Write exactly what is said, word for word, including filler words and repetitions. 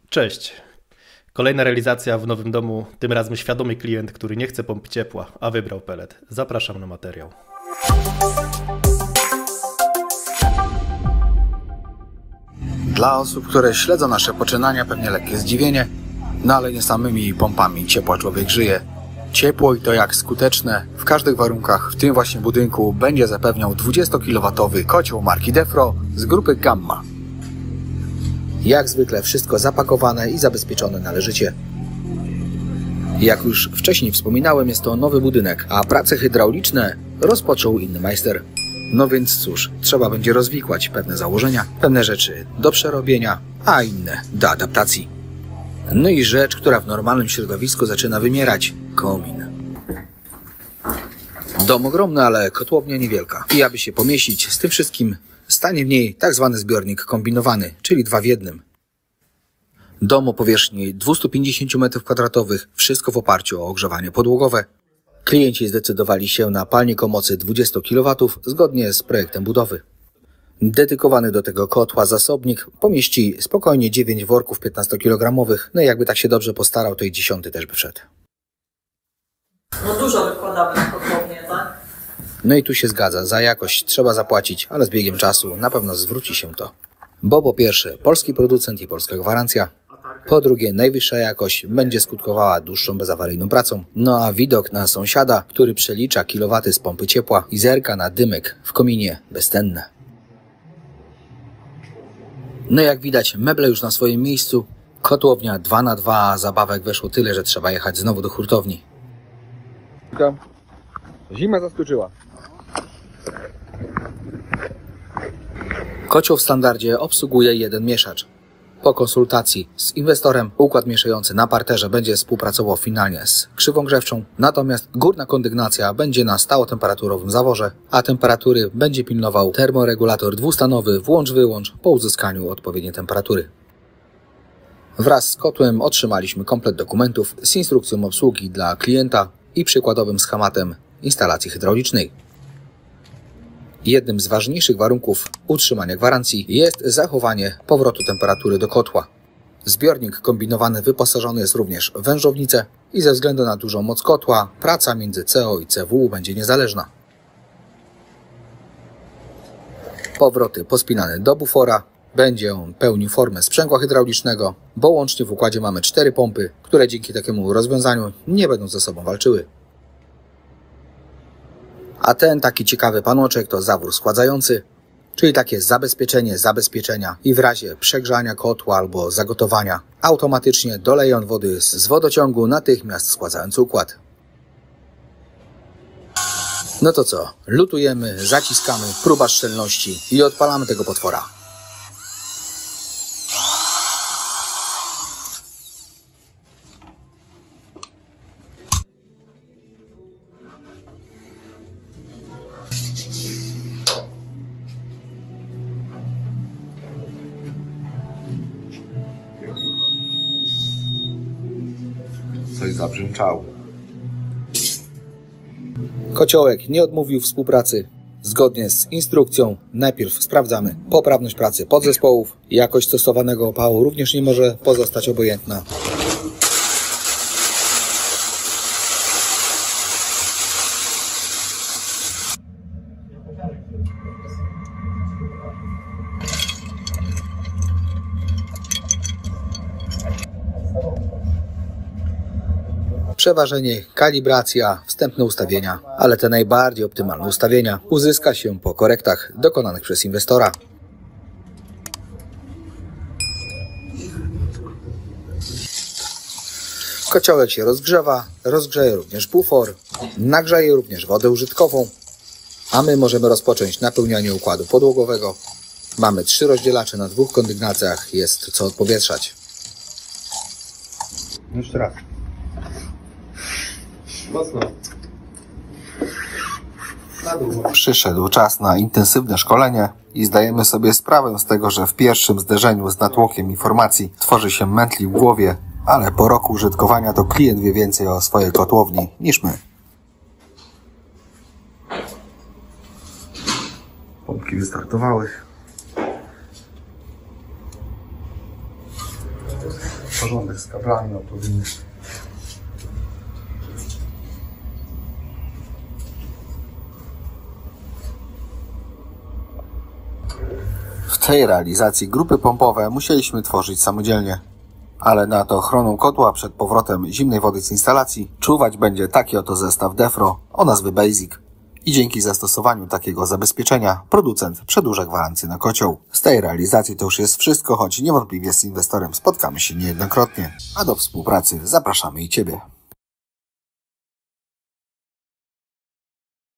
Cześć. Kolejna realizacja w nowym domu, tym razem świadomy klient, który nie chce pompy ciepła, a wybrał pelet. Zapraszam na materiał. Dla osób, które śledzą nasze poczynania, pewnie lekkie zdziwienie, no ale nie samymi pompami ciepła człowiek żyje. Ciepło i to jak skuteczne w każdych warunkach w tym właśnie budynku będzie zapewniał dwudziestokilowatowy kocioł marki Defro z grupy Gamma. Jak zwykle wszystko zapakowane i zabezpieczone należycie. Jak już wcześniej wspominałem, jest to nowy budynek, a prace hydrauliczne rozpoczął inny majster. No więc cóż, trzeba będzie rozwikłać pewne założenia, pewne rzeczy do przerobienia, a inne do adaptacji. No i rzecz, która w normalnym środowisku zaczyna wymierać – komin. Dom ogromny, ale kotłownia niewielka. I aby się pomieścić z tym wszystkim, stanie w niej tak zwany zbiornik kombinowany, czyli dwa w jednym. Dom o powierzchni dwieście pięćdziesiąt metrów kwadratowych, wszystko w oparciu o ogrzewanie podłogowe. Klienci zdecydowali się na palnik o mocy dwadzieścia kilowatów zgodnie z projektem budowy. Dedykowany do tego kotła zasobnik pomieści spokojnie dziewięć worków piętnastokilogramowych, no i jakby tak się dobrze postarał, to i dziesiąty też by wszedł. No dużo wykładamy na kotłownię, tak? No i tu się zgadza, za jakość trzeba zapłacić, ale z biegiem czasu na pewno zwróci się to. Bo po pierwsze, polski producent i polska gwarancja. Po drugie, najwyższa jakość będzie skutkowała dłuższą bezawaryjną pracą. No a widok na sąsiada, który przelicza kilowaty z pompy ciepła i zerka na dymek w kominie, bezcenne. No jak widać, meble już na swoim miejscu. Kotłownia dwa na dwa, a zabawek weszło tyle, że trzeba jechać znowu do hurtowni. Zima zaskoczyła. Kocioł w standardzie obsługuje jeden mieszacz. Po konsultacji z inwestorem układ mieszający na parterze będzie współpracował finalnie z krzywą grzewczą, natomiast górna kondygnacja będzie na stałotemperaturowym zaworze, a temperatury będzie pilnował termoregulator dwustanowy włącz-wyłącz po uzyskaniu odpowiedniej temperatury. Wraz z kotłem otrzymaliśmy komplet dokumentów z instrukcją obsługi dla klienta i przykładowym schematem instalacji hydraulicznej. Jednym z ważniejszych warunków utrzymania gwarancji jest zachowanie powrotu temperatury do kotła. Zbiornik kombinowany wyposażony jest również w wężownicę i ze względu na dużą moc kotła praca między C O i C W będzie niezależna. Powroty pospinane do bufora. Będzie on pełnił formę sprzęgła hydraulicznego, bo łącznie w układzie mamy cztery pompy, które dzięki takiemu rozwiązaniu nie będą ze sobą walczyły. A ten taki ciekawy panoczek to zawór schładzający, czyli takie zabezpieczenie zabezpieczenia i w razie przegrzania kotła albo zagotowania automatycznie doleje on wody z wodociągu, natychmiast schładzając układ. No to co? Lutujemy, zaciskamy, próba szczelności i odpalamy tego potwora. Coś zabrzęczało. Kociołek nie odmówił współpracy. Zgodnie z instrukcją najpierw sprawdzamy poprawność pracy podzespołów. Jakość stosowanego opału również nie może pozostać obojętna. Przeważenie, kalibracja, wstępne ustawienia, ale te najbardziej optymalne ustawienia uzyska się po korektach dokonanych przez inwestora. Kociołek się rozgrzewa, rozgrzeje również bufor, nagrzeje również wodę użytkową, a my możemy rozpocząć napełnianie układu podłogowego. Mamy trzy rozdzielacze na dwóch kondygnacjach, jest co odpowietrzać. Jeszcze raz. Mocno. Przyszedł czas na intensywne szkolenie i zdajemy sobie sprawę z tego, że w pierwszym zderzeniu z natłokiem informacji tworzy się mętli w głowie, ale po roku użytkowania to klient wie więcej o swojej kotłowni niż my. Pompki wystartowały. Porządek z kablami, no powinien. W tej realizacji grupy pompowe musieliśmy tworzyć samodzielnie. Ale nad ochroną kotła przed powrotem zimnej wody z instalacji czuwać będzie taki oto zestaw Defro o nazwie Basic. I dzięki zastosowaniu takiego zabezpieczenia producent przedłuża gwarancję na kocioł. Z tej realizacji to już jest wszystko, choć niewątpliwie z inwestorem spotkamy się niejednokrotnie. A do współpracy zapraszamy i Ciebie.